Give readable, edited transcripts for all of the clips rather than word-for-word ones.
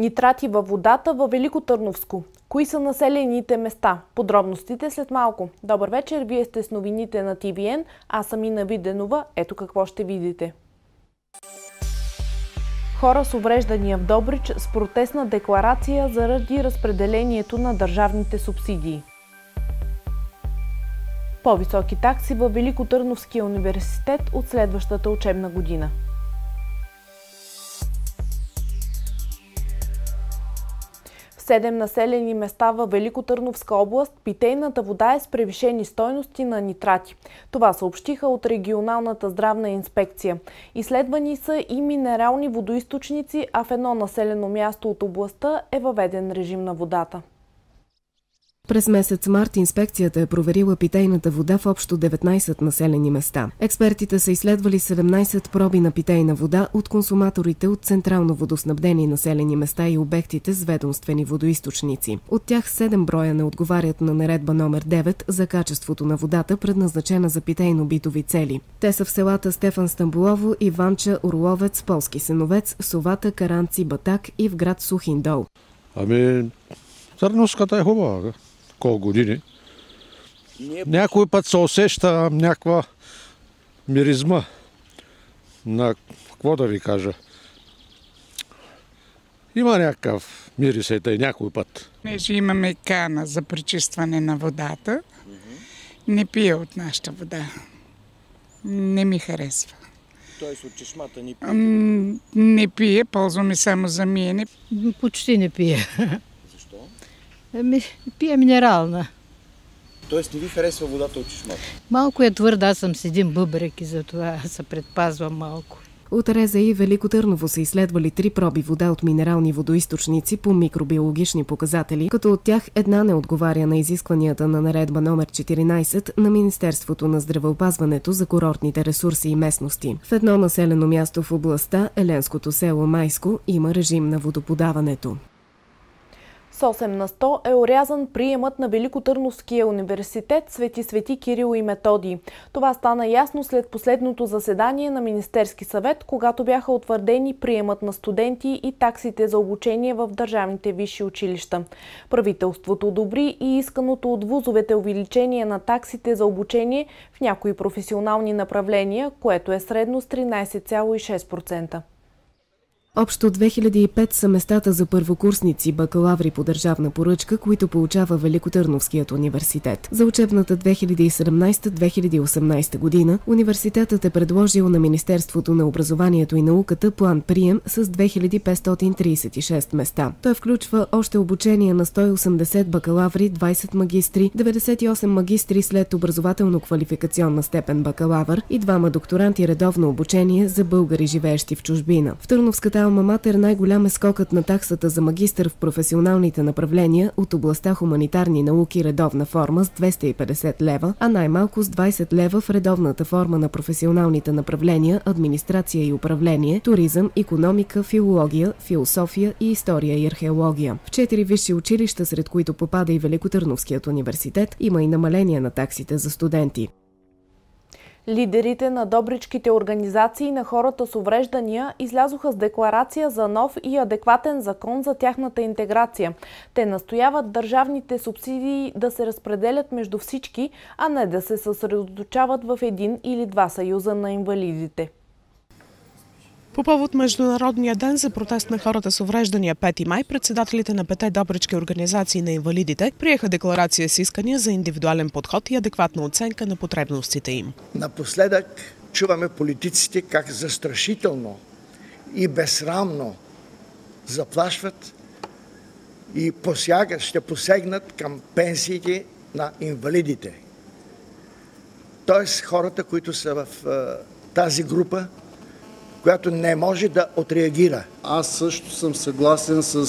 Нитрати във водата във Великотърновско. Кои са населените места? Подробностите след малко. Добър вечер, вие сте с новините на ТВН. Аз съм Ина Виденова. Ето какво ще видите. Хора с увреждания в Добрич с протестна декларация заради разпределението на държавните субсидии. По-високи такси във Великотърновския университет от следващата учебна година. В 7 населени места във Великотърновска област питейната вода е с превишени стойности на нитрати. Това съобщиха от регионалната здравна инспекция. Изследвани са и минерални водоизточници, а в едно населено място от областта е въведен режим на водата. През месец март инспекцията е проверила питейната вода в общо 19 населени места. Експертите са изследвали 17 проби на питейна вода от консуматорите от централно водоснабдени населени места и обектите с ведомствени водоизточници. От тях 7 броя не отговарят на наредба номер 9 за качеството на водата, предназначена за питейно-битови цели. Те са в селата Стефан Стамболово, Иванча, Орловец, Полски Сеновец, Совата, Каранци, Батак и в град Сухин дол. Търновската е хубава. Колко години. Някой път се усеща някаква миризма на, какво да ви кажа, има някакъв мирис и някой път. Понеже имаме кана за пречистване на водата, не пия от нашата вода. Не ми харесва. Тоест от чешмата не пие? Не пие, ползваме само за миене. Почти не пие. Защо? Пие минерална. Тоест не ви харесва водата от чешмата? Малко е твърда, аз съм с един бъбрек и затова се предпазвам малко. От Реза и Велико Търново са изследвали 3 проби вода от минерални водоизточници по микробиологични показатели, като от тях една не отговаря на изискванията на наредба номер 14 на Министерството на здравеопазването за курортните ресурси и местности. В едно населено място в областта, еленското село Майско, има режим на водоподаването. С 8 на 100 е орязан приемът на Великотърновския университет Свети Кирил и Методий. Това стана ясно след последното заседание на Министерски съвет, когато бяха утвърдени приемът на студенти и таксите за обучение в държавните висши училища. Правителството одобри и исканото от вузовете увеличение на таксите за обучение в някои професионални направления, което е средно с 13,6%. Общо 2005 са местата за първокурсници бакалаври по държавна поръчка, които получава Великотърновският университет. За учебната 2017-2018 година университетът е предложил на Министерството на образованието и науката план прием с 2536 места. Той включва още обучение на 180 бакалаври, 20 магистри, 98 магистри след образователно-квалификационна степен бакалавър и 2 докторанти редовно обучение за българи, живеещи в чужбина. В Търновската Алма Матер най-голям е скокът на таксата за магистър в професионалните направления от областта хуманитарни науки редовна форма с 250 лева, а най-малко с 20 лева в редовната форма на професионалните направления администрация и управление, туризъм, икономика, филология, философия и история и археология. В 4 висши училища, сред които попада и Великотърновският университет, има и намаление на таксите за студенти. Лидерите на добричките организации на хората с увреждания излязоха с декларация за нов и адекватен закон за тяхната интеграция. Те настояват държавните субсидии да се разпределят между всички, а не да се съсредоточават в един или два съюза на инвалидите. По повод Международния ден за протест на хората с увреждания 5 май, председателите на 5 добрички организации на инвалидите приеха декларация с искания за индивидуален подход и адекватна оценка на потребностите им. Напоследък чуваме политиците как застрашително и безсрамно заплашват и ще посегнат към пенсиите на инвалидите. Тоест хората, които са в тази група, която не може да отреагира. Аз също съм съгласен с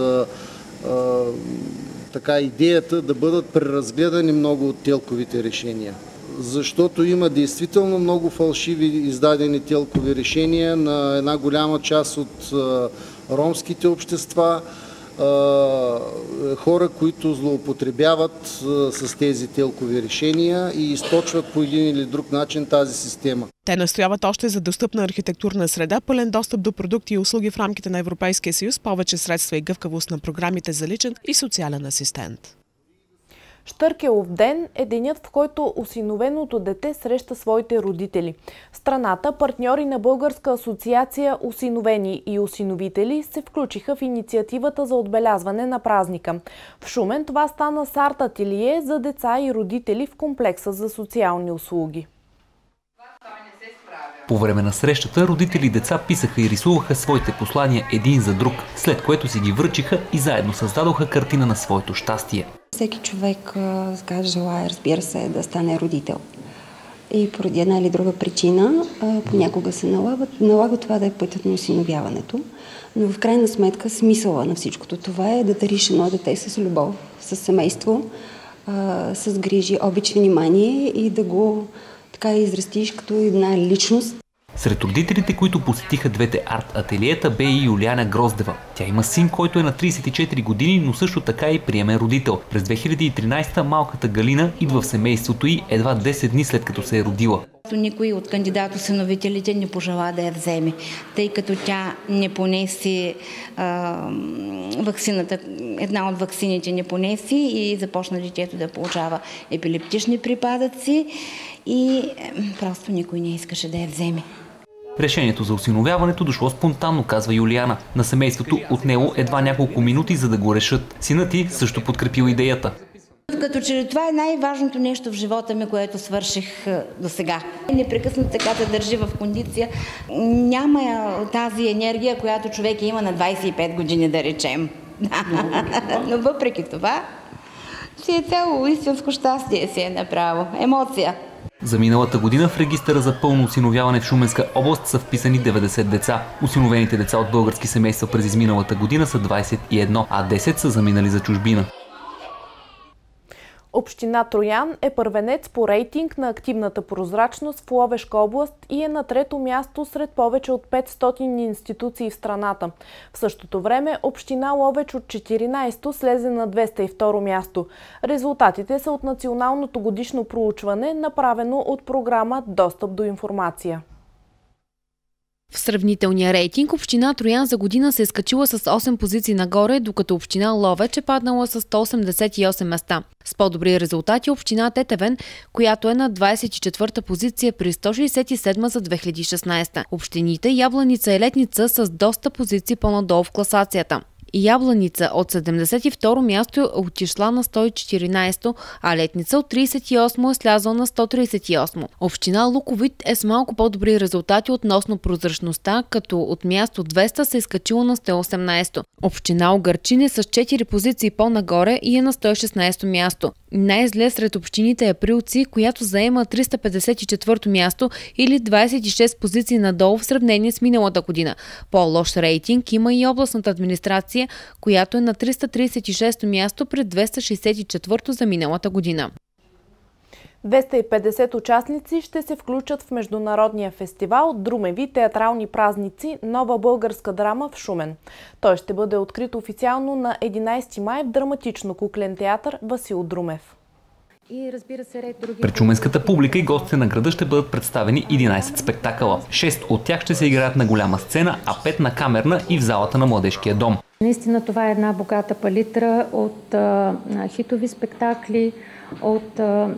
идеята да бъдат преразгледани много от телковите решения. Защото има действително много фалшиви издадени телкови решения на една голяма част от ромските общества. хора, които злоупотребяват с тези телкови решения и източват по един или друг начин тази система. Те настояват още за достъпна архитектурна среда, пълен достъп до продукти и услуги в рамките на Европейския съюз, повече средства и гъвкавост на програмите за личен и социален асистент. Щъркелов ден е денят, в който осиновеното дете среща своите родители. В страната партньори на Българска асоциация осиновени и осиновители се включиха в инициативата за отбелязване на празника. В Шумен това стана с арт-ателие за деца и родители в комплекса за социални услуги. По време на срещата родители и деца писаха и рисуваха своите послания един за друг, след което си ги връчиха и заедно създадоха картина на своето щастие. Всеки човек желае, разбира се, да стане родител. И поради една или друга причина понякога се налага това да е пътят на осиновяването. Но в крайна сметка смисъла на всичкото това е да дариш едно дете с любов, с семейство, с грижи, обич, внимание и да го така израстиш като една личност. Сред родителите, които посетиха двете арт-ателиета, бе и Юлиана Гроздева. Тя има син, който е на 34 години, но също така и приемен родител. През 2013 малката Галина идва в семейството й едва 10 дни след като се е родила. Никой от кандидат-осиновителите не пожела да я вземе, тъй като тя не понеси ваксината, една от ваксините не понеси и започна детето да получава епилептични припадъци и просто никой не искаше да я вземе. Решението за осиновяването дошло спонтанно, казва Юлиана. На семейството отнело едва няколко минути, за да го решат. Синът ти също подкрепил идеята. Като че това е най-важното нещо в живота ми, което свърших до сега. Непрекъснато така се държи в кондиция. Няма тази енергия, която човек има на 25 години, да речем. Но въпреки това, си е цяло истинско щастие си е направо. Емоция. За миналата година в регистъра за пълно осиновяване в Шуменска област са вписани 90 деца. Осиновените деца от български семейства през изминалата година са 21, а 10 са заминали за чужбина. Община Троян е първенец по рейтинг на активната прозрачност в Ловешка област и е на трето място сред повече от 500 институции в страната. В същото време община Ловеч от 14-то слезе на 202 място. Резултатите са от националното годишно проучване, направено от програма Достъп до информация. В сравнителния рейтинг община Троян за година се е скачила с 8 позиции нагоре, докато община Ловеч е паднала с 188 места. С по-добри резултати община Тетевен, която е на 24-та позиция при 167 за 2016. Общините Ябланица и Летница с доста позиции по-надолу в класацията. Ябланица от 72-ро място е отишла на 114-то, а Летница от 38-о е слязла на 138-о. Община Луковит е с малко по-добри резултати относно прозрачността, като от място 200 се е скачила на 118-то. Община Огърчин е с 4 позиции по-нагоре и е на 116-то място. Най-зле сред общините е Прилци, която заема 354-то място или 26 позиции надолу в сравнение с миналата година. По-лош рейтинг има и областната администрация, която е на 336-то място пред 264-то за миналата година. 250 участници ще се включат в международния фестивал Друмеви театрални празници Нова българска драма в Шумен. Той ще бъде открит официално на 11 май в драматично-куклен театър Васил Друмев. Пред шуменската публика и гостите на града ще бъдат представени 11 спектакъла. 6 от тях ще се играят на голяма сцена, а 5 на камерна и в залата на Младежкия дом. Наистина това е една богата палитра от хитови спектакли, от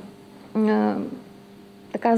така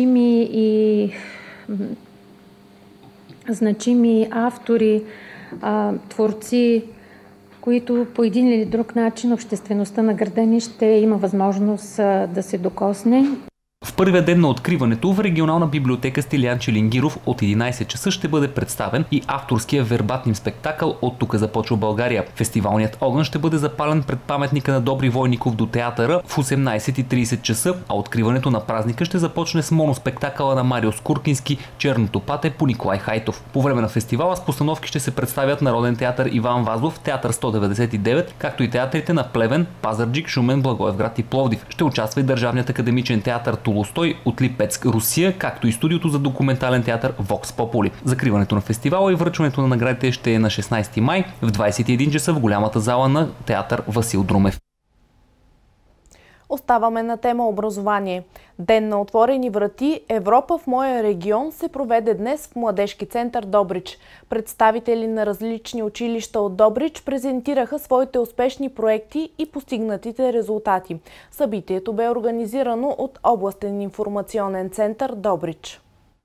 значими автори, творци, които по един или друг начин обществеността на града ни ще има възможност да се докосне. В първия ден на откриването в регионална библиотека Стилиян Челингиров от 11 часа ще бъде представен и авторския вербатним спектакъл "От тук започва България". Фестивалният огън ще бъде запален пред паметника на Добри Войников до театъра в 18:30 часа, а откриването на празника ще започне с моноспектакъла на Марио Скуркински "Черното пате" по Николай Хайтов. По време на фестивала с постановки ще се представят Народен театър Иван Вазов, театър 199, както и театрите на Плевен, Пазарджик, Шумен, Благоевград и Пловдив. Ще участва и Държавният академичен театър Тулуза, Толстой от Липецк, Русия, както и студиото за документален театър Vox Populi. Закриването на фестивала и връчването на наградите ще е на 16 май в 21 часа в голямата зала на театър Васил Друмев. Оставаме на тема образование. Ден на отворени врати Европа в моя регион се проведе днес в Младежки център Добрич. Представители на различни училища от Добрич презентираха своите успешни проекти и постигнатите резултати. Събитието бе организирано от Областен информационен център Добрич.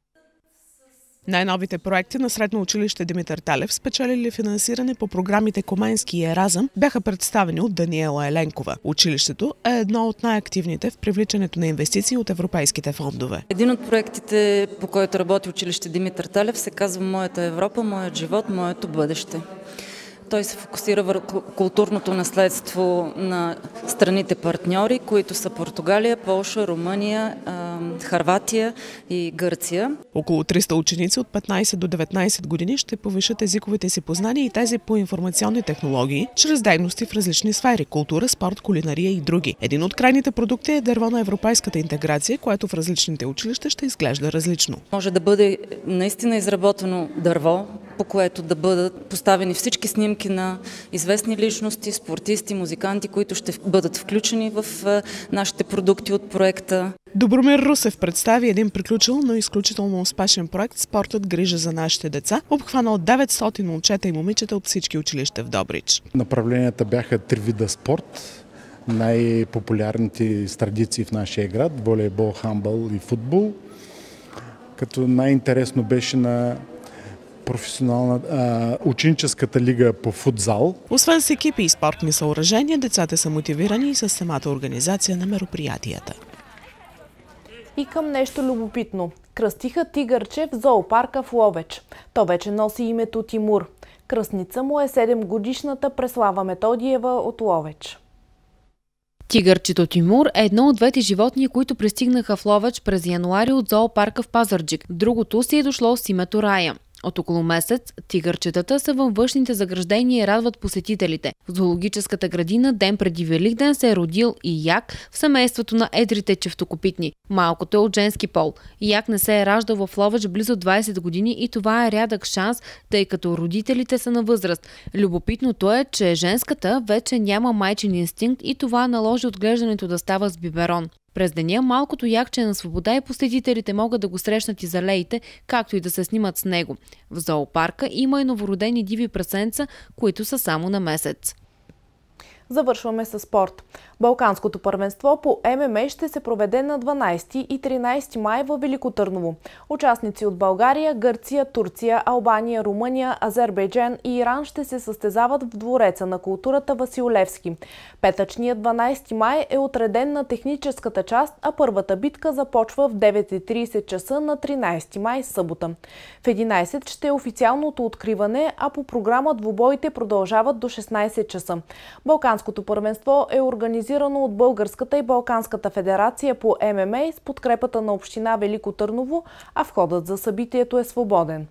Най-новите проекти на Средно училище Димитър Талев, спечелили финансиране по програмите Комайнски и Еразъм, бяха представени от Даниела Еленкова. Училището е едно от най-активните в привличането на инвестиции от европейските фондове. Един от проектите, по който работи училище Димитър Талев, се казва "Моята Европа, моят живот, моето бъдеще". Той се фокусира върху културното наследство на страните партньори, които са Португалия, Полша, Румъния, Хърватия и Гърция. Около 300 ученици от 15 до 19 години ще повишат езиковите си познания и тези по информационни технологии, чрез дейности в различни сфери – култура, спорт, кулинария и други. Един от крайните продукти е дърво на европейската интеграция, което в различните училища ще изглежда различно. Може да бъде наистина изработено дърво, по което да бъдат поставени всички снимки на известни личности, спортисти, музиканти, които ще бъдат включени в нашите продукти от проекта. Добромир Русев представи един приключил, но изключително успешен проект "Спортът грижа за нашите деца", обхванал 900 момчета и момичета от всички училища в Добрич. Направленията бяха 3 вида спорт. Най-популярните традиции в нашия град – волейбол, хандбал и футбол. Като най-интересно беше на професионална ученическата лига по футзал. Освен с екипи и спортни съоръжения, децата са мотивирани и с самата организация на мероприятията. И към нещо любопитно. Кръстиха тигърче в зоопарка в Ловеч. То вече носи името Тимур. Кръстница му е 7-годишната Преслава Методиева от Ловеч. Тигърчето Тимур е едно от двете животни, които пристигнаха в Ловеч през януари от зоопарка в Пазарджик. Другото си е дошло с името Рая. От около месец тигърчетата са във външните заграждения и радват посетителите. В зоологическата градина ден преди Великден се е родил и як в семейството на едрите чифтокопитни. Малкото е от женски пол. Як не се е раждал в Ловеч близо 20 години и това е рядък шанс, тъй като родителите са на възраст. Любопитното е, че женската вече няма майчин инстинкт и това наложи отглеждането да става с биберон. През деня малкото якче е на свобода и посетителите могат да го срещнат из алеите, както и да се снимат с него. В зоопарка има и новородени диви прасенца, които са само на месец. Завършваме с спорт. Балканското първенство по ММА ще се проведе на 12 и 13 май във Велико Търново. Участници от България, Гърция, Турция, Албания, Румъния, Азербайджан и Иран ще се състезават в Двореца на културата Васил Левски. Петъчният 12 май е отреден на техническата част, а първата битка започва в 9:30 часа на 13 май, събота. В 11 ще е официалното откриване, а по програма двубоите продължават до 16 часа. Балканското първенство е организирано от Българската и Балканската федерация по ММА с подкрепата на община Велико Търново, а входът за събитието е свободен.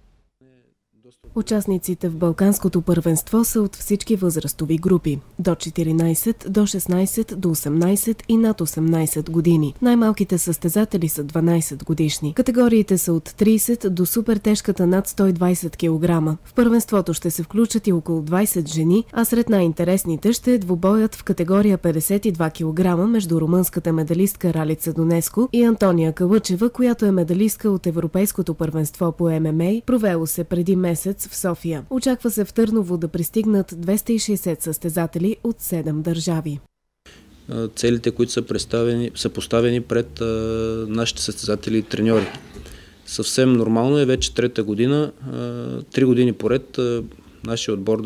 Участниците в Балканското първенство са от всички възрастови групи – до 14, до 16, до 18 и над 18 години. Най-малките състезатели са 12 годишни. Категориите са от 30 до супертежката над 120 кг. В първенството ще се включат и около 20 жени, а сред най-интересните ще е двубоят в категория 52 кг между румънската медалистка Ралица Донеско и Антония Калъчева, която е медалистка от Европейското първенство по ММА, провело се преди месец в София. Очаква се в Търново да пристигнат 260 състезатели от 7 държави. Целите, които са поставени пред нашите състезатели и треньори. Съвсем нормално е вече трета година, 3 години поред нашия отбор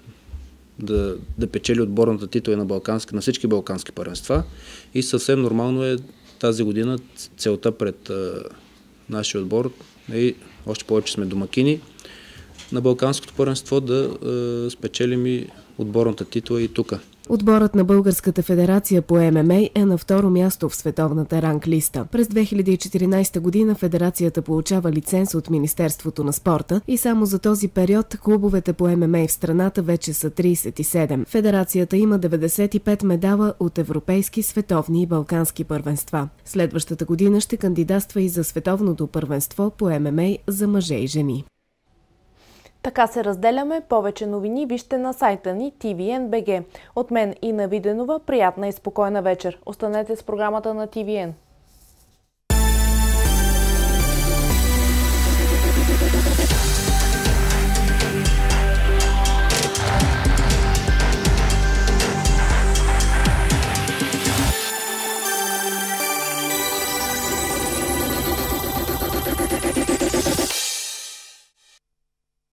да печели отборната титла на всички балкански първенства и съвсем нормално е тази година целта пред нашия отбор и още повече сме домакини на Балканското първенство да спечелим и отборната титла и тук. Отборът на Българската федерация по ММА е на второ място в световната ранглиста. През 2014 година федерацията получава лиценз от Министерството на спорта и само за този период клубовете по ММА в страната вече са 37. Федерацията има 95 медала от европейски, световни и балкански първенства. Следващата година ще кандидатства и за световното първенство по ММА за мъже и жени. Така се разделяме. Повече новини вижте на сайта ни tvn.bg. От мен Ина Виденова, приятна и спокойна вечер. Останете с програмата на TVN.